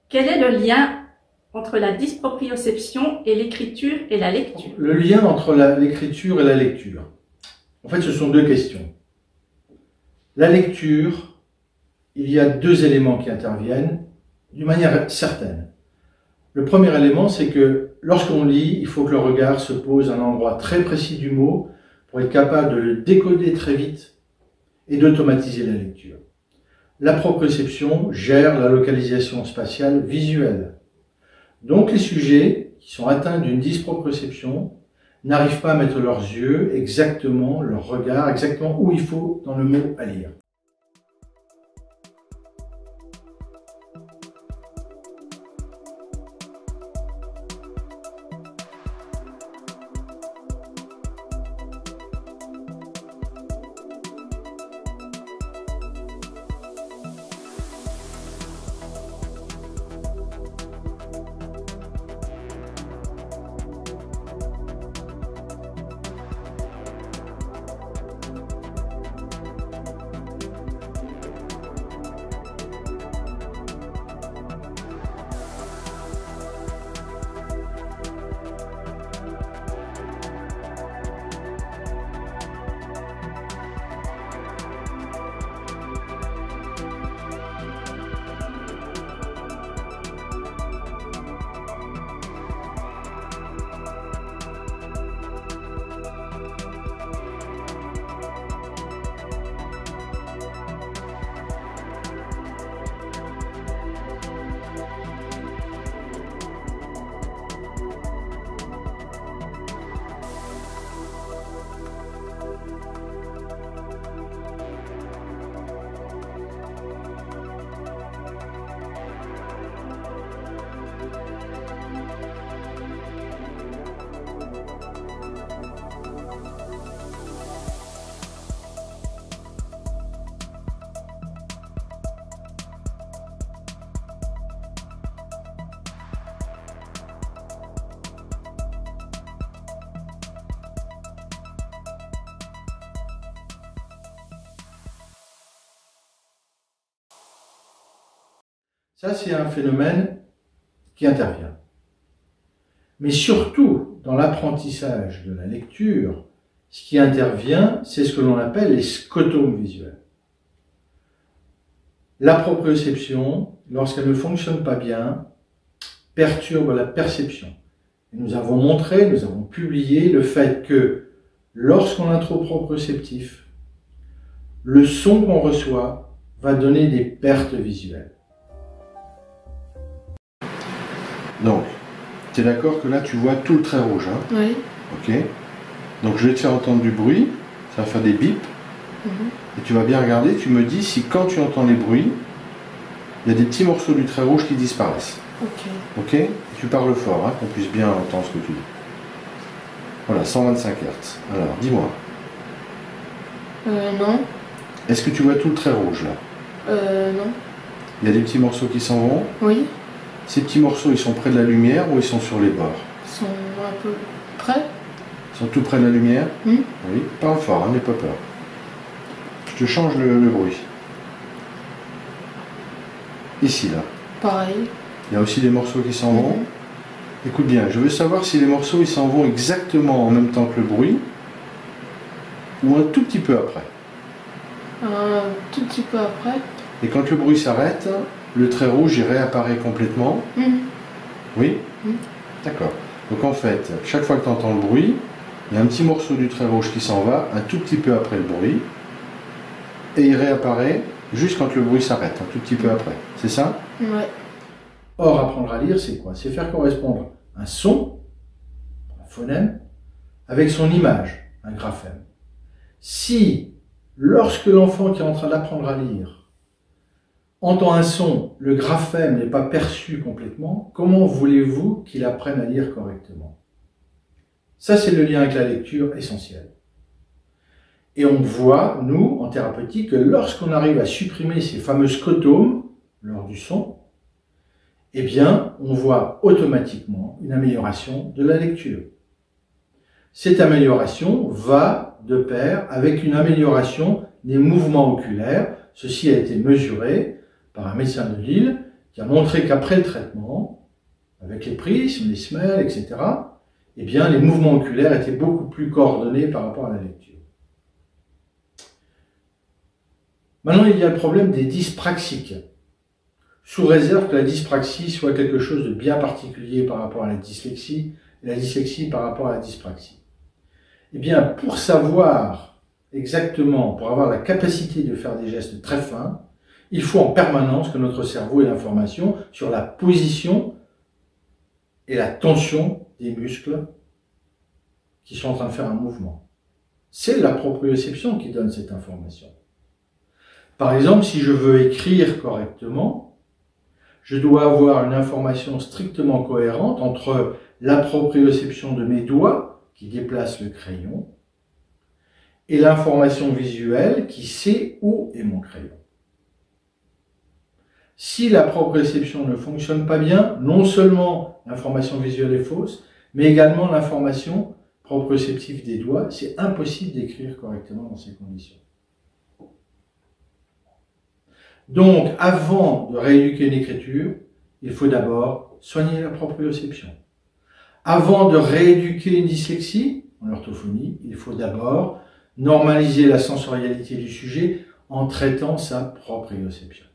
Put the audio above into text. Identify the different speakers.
Speaker 1: Quel est le lien entre la dysproprioception et l'écriture et la lecture?
Speaker 2: Le lien entre l'écriture et la lecture. En fait, ce sont deux questions. La lecture, il y a deux éléments qui interviennent d'une manière certaine. Le premier élément, c'est que lorsqu'on lit, il faut que le regard se pose à un endroit très précis du mot pour être capable de le décoder très vite et d'automatiser la lecture. La proprioception gère la localisation spatiale visuelle. Donc les sujets qui sont atteints d'une dysproprioception n'arrivent pas à mettre leurs yeux exactement, leur regard exactement où il faut dans le mot à lire. Ça, c'est un phénomène qui intervient. Mais surtout, dans l'apprentissage de la lecture, ce qui intervient, c'est ce que l'on appelle les scotomes visuels. La proprioception, lorsqu'elle ne fonctionne pas bien, perturbe la perception. Et nous avons montré, nous avons publié le fait que lorsqu'on est trop proprioceptif, le son qu'on reçoit va donner des pertes visuelles. Donc, tu es d'accord que là tu vois tout le trait rouge, hein?
Speaker 3: Oui.
Speaker 2: Ok. Donc je vais te faire entendre du bruit, ça va faire des bips. Et tu vas bien regarder, tu me dis si quand tu entends les bruits, il y a des petits morceaux du trait rouge qui disparaissent.
Speaker 3: Ok.
Speaker 2: Ok? Et tu parles fort, hein, qu'on puisse bien entendre ce que tu dis. Voilà, 125 Hz. Alors, dis-moi.
Speaker 3: Non.
Speaker 2: Est-ce que tu vois tout le trait rouge là?
Speaker 3: Non.
Speaker 2: Il y a des petits morceaux qui s'en vont.
Speaker 3: Oui.
Speaker 2: Ces petits morceaux, ils sont près de la lumière ou ils sont sur les bords?
Speaker 3: Ils sont un peu près.
Speaker 2: Ils sont tout près de la lumière?
Speaker 3: Oui.
Speaker 2: Parle fort, hein, n'aie pas peur. Je te change le bruit. Ici, là.
Speaker 3: Pareil.
Speaker 2: Il y a aussi des morceaux qui s'en vont. Écoute bien, je veux savoir si les morceaux ils s'en vont exactement en même temps que le bruit ou un tout petit peu après.
Speaker 3: Un tout petit peu après.
Speaker 2: Et quand le bruit s'arrête, le trait rouge il réapparaît complètement. Oui. D'accord. Donc en fait, chaque fois que tu entends le bruit, il y a un petit morceau du trait rouge qui s'en va un tout petit peu après le bruit et il réapparaît juste quand le bruit s'arrête, un tout petit peu après. C'est ça?
Speaker 3: Ouais.
Speaker 2: Or, apprendre à lire, c'est quoi? C'est faire correspondre un son, un phonème, avec son image, un graphème. Si, lorsque l'enfant qui est en train d'apprendre à lire entend un son, le graphème n'est pas perçu complètement, comment voulez-vous qu'il apprenne à lire correctement? Ça, c'est le lien avec la lecture essentiel. Et on voit, nous, en thérapeutique, que lorsqu'on arrive à supprimer ces fameux scotomes lors du son, eh bien, on voit automatiquement une amélioration de la lecture. Cette amélioration va de pair avec une amélioration des mouvements oculaires. Ceci a été mesuré par un médecin de Lille qui a montré qu'après le traitement, avec les prismes, les semelles, etc., eh bien, les mouvements oculaires étaient beaucoup plus coordonnés par rapport à la lecture. Maintenant, il y a le problème des dyspraxiques, sous réserve que la dyspraxie soit quelque chose de bien particulier par rapport à la dyslexie, et la dyslexie par rapport à la dyspraxie. Eh bien, pour savoir exactement, pour avoir la capacité de faire des gestes très fins, il faut en permanence que notre cerveau ait l'information sur la position et la tension des muscles qui sont en train de faire un mouvement. C'est la proprioception qui donne cette information. Par exemple, si je veux écrire correctement, je dois avoir une information strictement cohérente entre la proprioception de mes doigts qui déplacent le crayon et l'information visuelle qui sait où est mon crayon. Si la proprioception ne fonctionne pas bien, non seulement l'information visuelle est fausse, mais également l'information proprioceptive des doigts, c'est impossible d'écrire correctement dans ces conditions. Donc, avant de rééduquer une écriture, il faut d'abord soigner la proprioception. Avant de rééduquer une dyslexie, en orthophonie, il faut d'abord normaliser la sensorialité du sujet en traitant sa proprioception.